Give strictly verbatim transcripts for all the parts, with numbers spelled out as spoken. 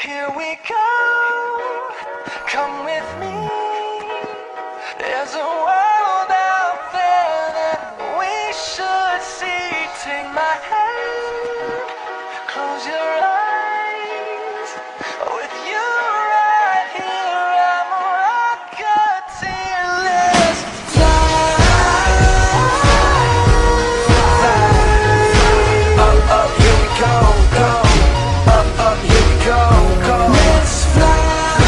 Here we go, come with me. There's a world out there that we should see. Take my hand, close your eyes. With you right here, I'm a rocketeer. Let's fly. Up, up, here we go, go. Up, up, here we go, go. Let's fly.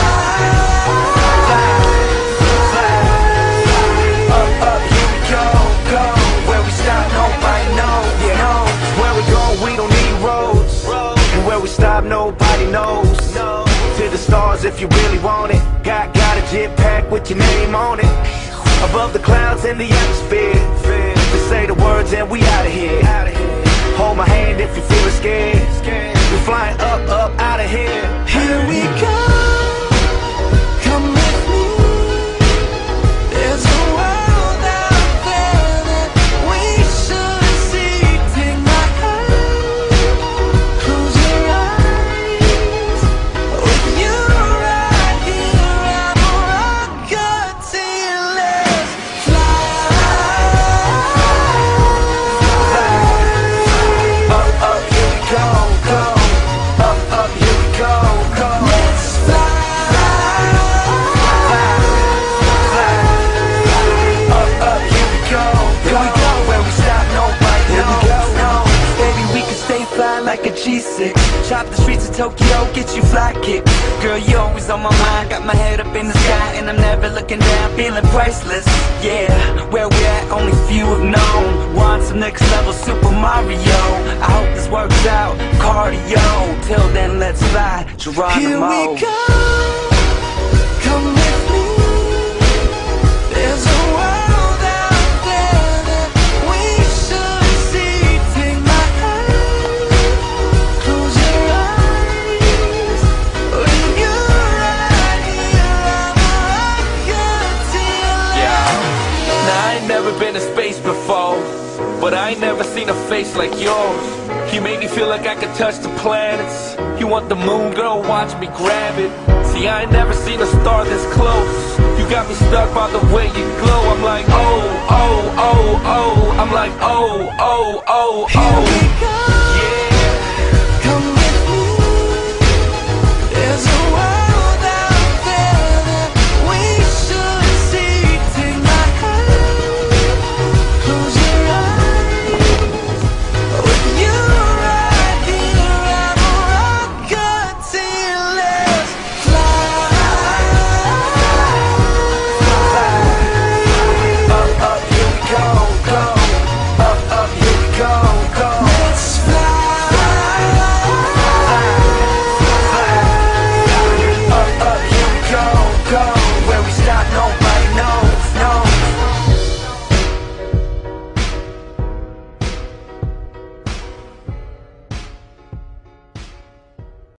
Up, up, here we go, go. Where we stop, nobody knows. Yeah. Where we go, we don't need roads. And where we stop, nobody knows. To the stars if you really want it. Got, got a jet pack with your name on it. Above the clouds in the atmosphere. Just say the words and we out of here. Hold my hand if you feel scared. We're flying up, up, out of here. Here we go. Come with me. There's a world out there that we should see. Take my hand, close your eyes. With you right here, I'm a rocketeer. Let's fly. Up, up, here we go, go. Up, up, here we go, go. Let's fly. Up, up, here we go, go. Where we stop, nobody knows. No. Baby, we can stay fly like a G six. Chop the streets of Tokyo, get you fly kick. Girl, you always on my mind. Got my head up in the sky and I'm never looking down, feeling priceless. Yeah, where we at, only few have known. Want some next level Super Mario. I hope this works out, cardio. Till then, let's fly, Geronimo. Here we go, come with me. There's a world out there that we should see. Take my hand, close your eyes. When you're right here, I'm a rocketeer. Yeah. Now I ain't never been to space before, but I ain't never seen a face like yours. You make me feel like I could touch the planets. You want the moon, girl, watch me grab it. See, I ain't never seen a star this close. You got me stuck by the way you glow. I'm like, oh, oh, oh, oh. I'm like, oh, oh, oh, oh. Here we go. Yeah.